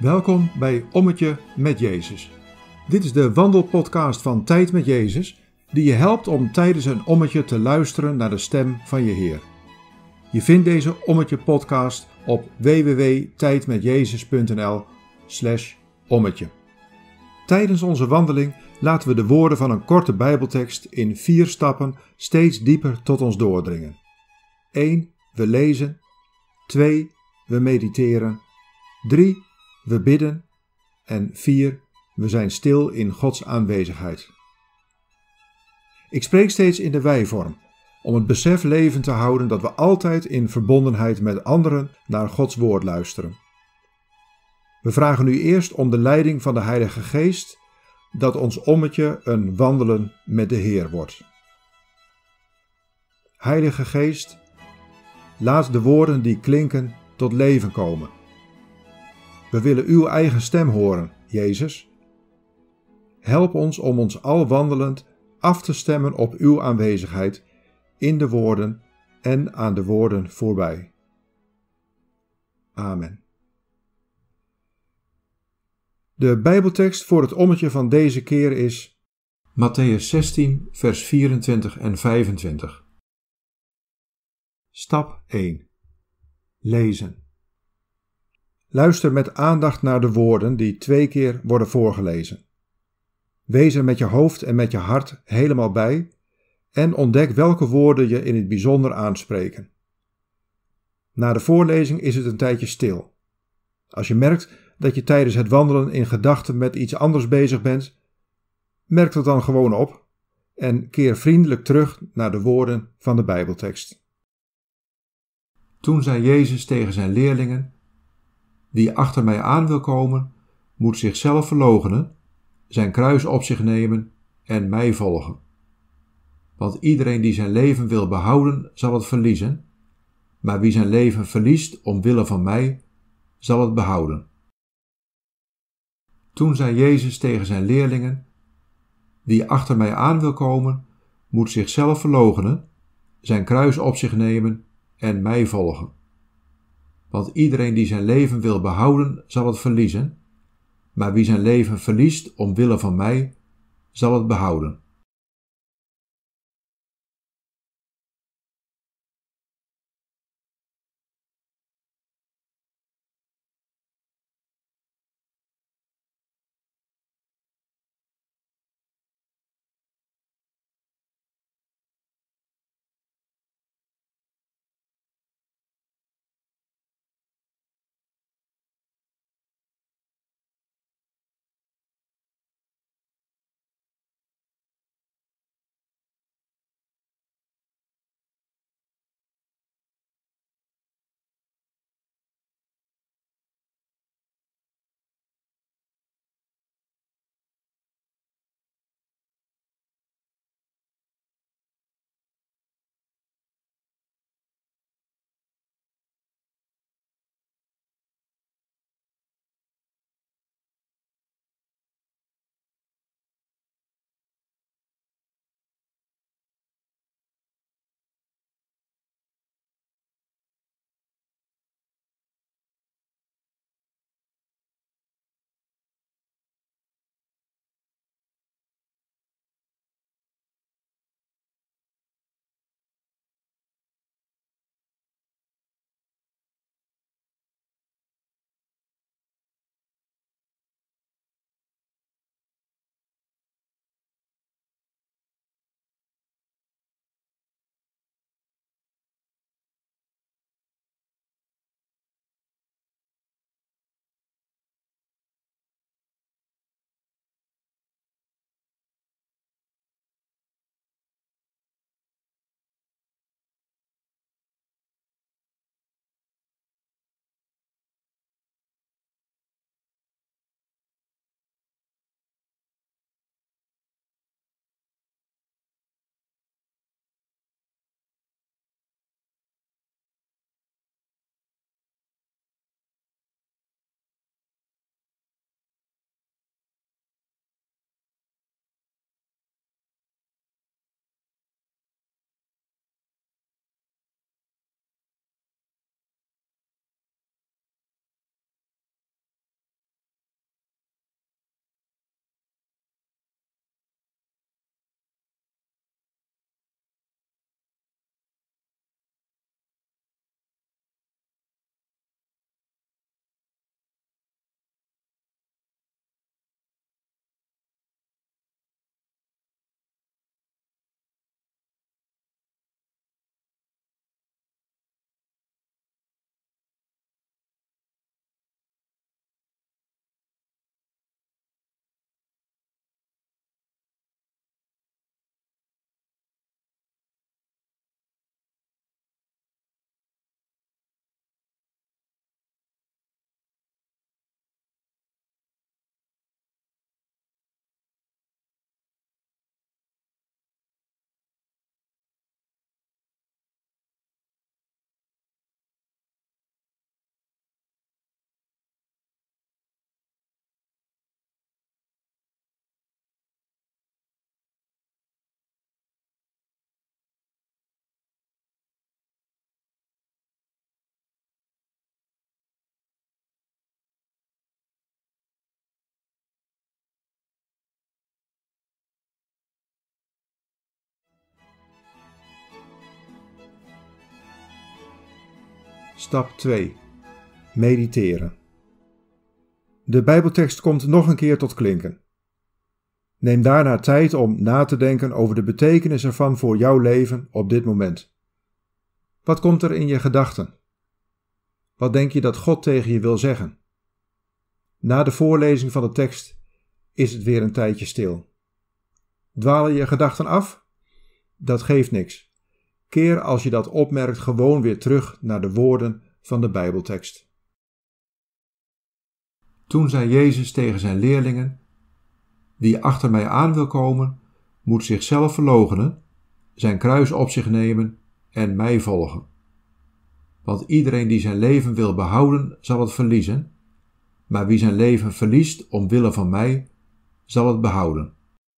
Welkom bij Ommetje met Jezus. Dit is de wandelpodcast van Tijd met Jezus, die je helpt om tijdens een ommetje te luisteren naar de stem van je Heer. Je vindt deze Ommetje podcast op www.tijdmetjezus.nl/ommetje. Tijdens onze wandeling laten we de woorden van een korte Bijbeltekst in 4 stappen steeds dieper tot ons doordringen. 1. We lezen. 2. We mediteren. 3. We bidden. En 4. We zijn stil in Gods aanwezigheid. Ik spreek steeds in de wij-vorm, om het besef levend te houden dat we altijd in verbondenheid met anderen naar Gods woord luisteren. We vragen nu eerst om de leiding van de Heilige Geest, dat ons ommetje een wandelen met de Heer wordt. Heilige Geest, laat de woorden die klinken tot leven komen. We willen uw eigen stem horen, Jezus. Help ons om ons al wandelend af te stemmen op uw aanwezigheid in de woorden en aan de woorden voorbij. Amen. De Bijbeltekst voor het ommetje van deze keer is Mattheüs 16, vers 24 en 25. Stap 1. Lezen. Luister met aandacht naar de woorden die 2 keer worden voorgelezen. Wees er met je hoofd en met je hart helemaal bij en ontdek welke woorden je in het bijzonder aanspreken. Na de voorlezing is het een tijdje stil. Als je merkt dat je tijdens het wandelen in gedachten met iets anders bezig bent, merk dat dan gewoon op en keer vriendelijk terug naar de woorden van de Bijbeltekst. Toen zei Jezus tegen zijn leerlingen: Wie achter mij aan wil komen, moet zichzelf verloochenen, zijn kruis op zich nemen en mij volgen. Want iedereen die zijn leven wil behouden, zal het verliezen, maar wie zijn leven verliest omwille van mij, zal het behouden. Toen zei Jezus tegen zijn leerlingen: Wie achter mij aan wil komen, moet zichzelf verloochenen, zijn kruis op zich nemen en mij volgen. Want iedereen die zijn leven wil behouden, zal het verliezen, maar wie zijn leven verliest omwille van mij, zal het behouden. Stap 2. Mediteren. De Bijbeltekst komt nog een keer tot klinken. Neem daarna tijd om na te denken over de betekenis ervan voor jouw leven op dit moment. Wat komt er in je gedachten? Wat denk je dat God tegen je wil zeggen? Na de voorlezing van de tekst is het weer een tijdje stil. Dwalen je gedachten af? Dat geeft niks. Keer als je dat opmerkt gewoon weer terug naar de woorden van de Bijbeltekst. Toen zei Jezus tegen zijn leerlingen: Wie achter mij aan wil komen, moet zichzelf verloochenen, zijn kruis op zich nemen en mij volgen. Want iedereen die zijn leven wil behouden, zal het verliezen, maar wie zijn leven verliest omwille van mij, zal het behouden.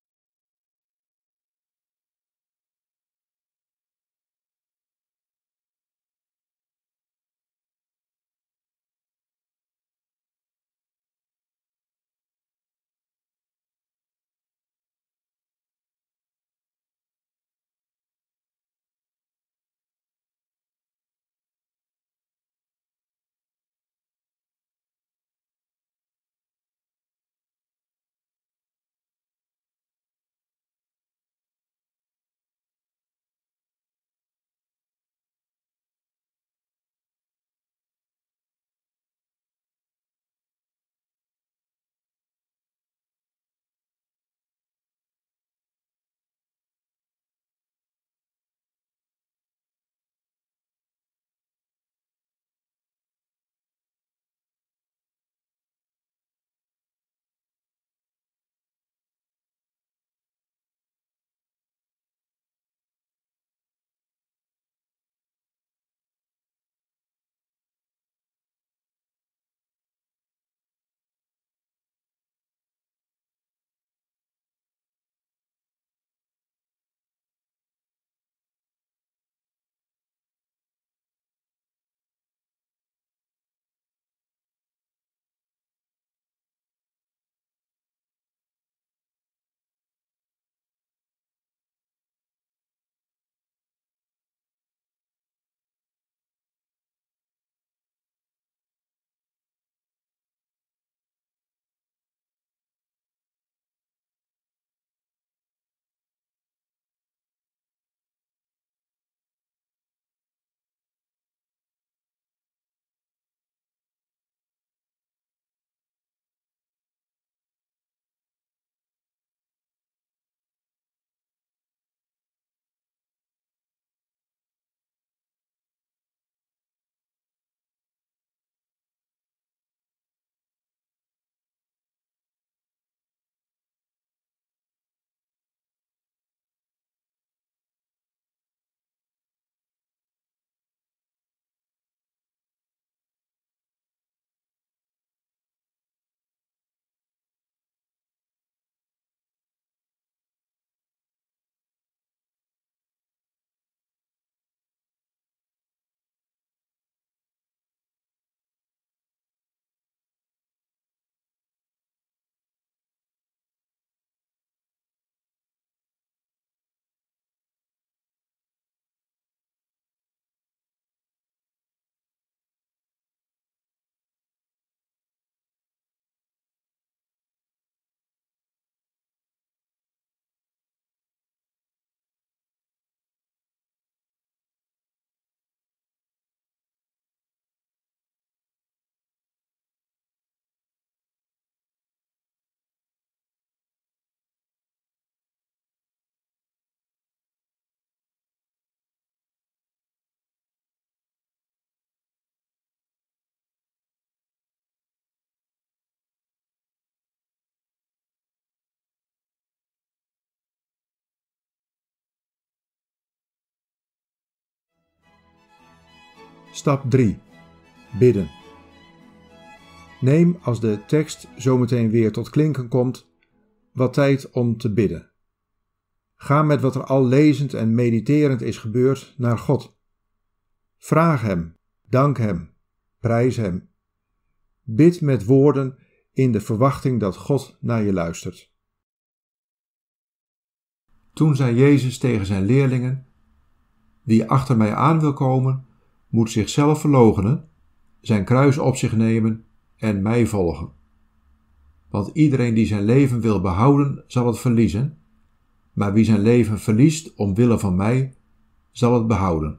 Stap 3. Bidden. Neem, als de tekst zometeen weer tot klinken komt, wat tijd om te bidden. Ga met wat er al lezend en mediterend is gebeurd naar God. Vraag Hem, dank Hem, prijs Hem. Bid met woorden in de verwachting dat God naar je luistert. Toen zei Jezus tegen zijn leerlingen: Wie achter mij aan wil komen, moet zichzelf verloochenen, zijn kruis op zich nemen en mij volgen. Want iedereen die zijn leven wil behouden, zal het verliezen, maar wie zijn leven verliest omwille van mij, zal het behouden.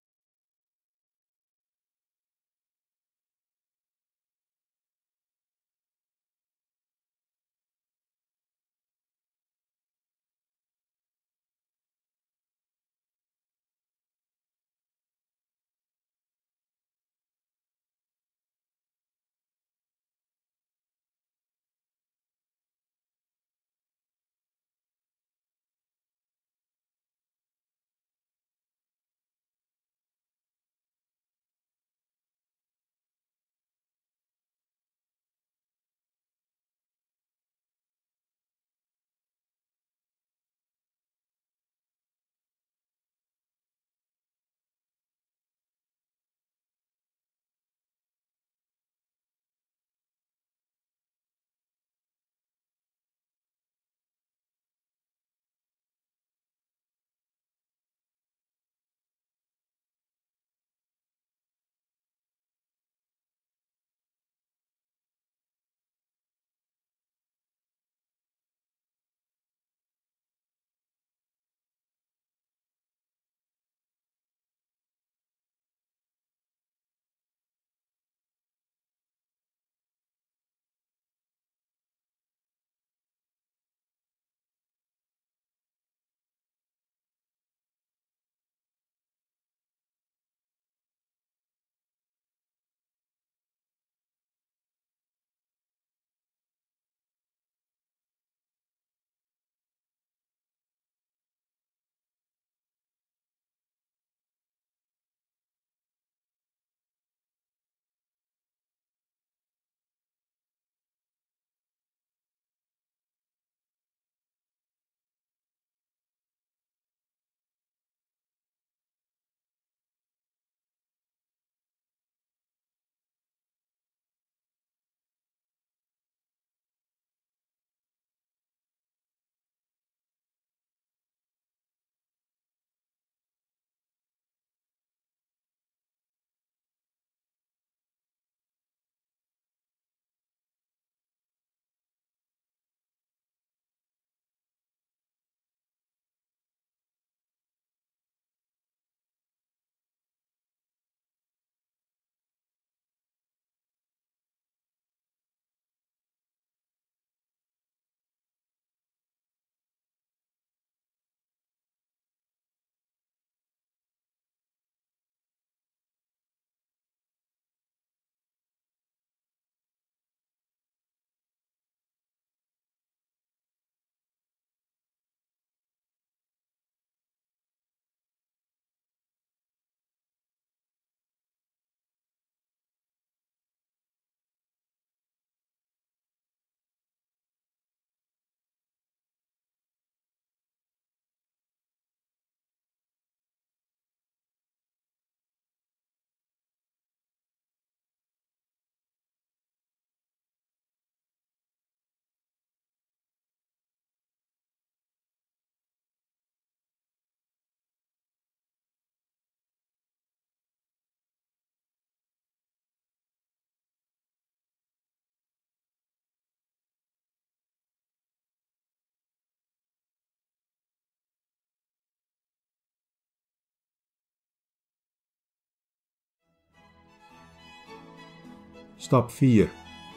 Stap 4.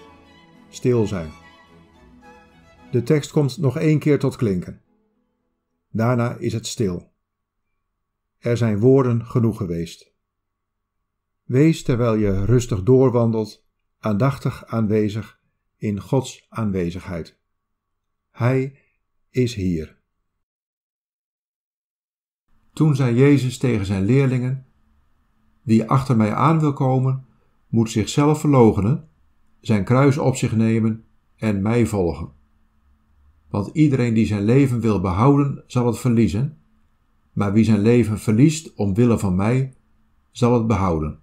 Stil zijn. De tekst komt nog 1 keer tot klinken. Daarna is het stil. Er zijn woorden genoeg geweest. Wees terwijl je rustig doorwandelt, aandachtig aanwezig in Gods aanwezigheid. Hij is hier. Toen zei Jezus tegen zijn leerlingen: Wie achter mij aan wil komen, moet zichzelf verloochenen, zijn kruis op zich nemen en mij volgen. Want iedereen die zijn leven wil behouden, zal het verliezen, maar wie zijn leven verliest omwille van mij, zal het behouden.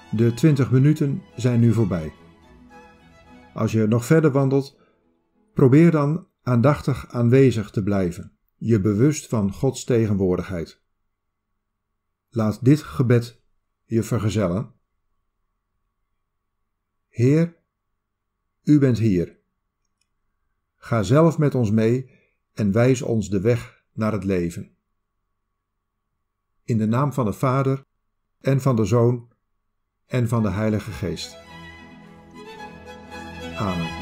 De 20 minuten zijn nu voorbij. Als je nog verder wandelt, probeer dan aandachtig aanwezig te blijven, je bewust van Gods tegenwoordigheid. Laat dit gebed je vergezellen. Heer, U bent hier. Ga zelf met ons mee en wijs ons de weg naar het leven. In de naam van de Vader en van de Zoon en van de Heilige Geest. Amen.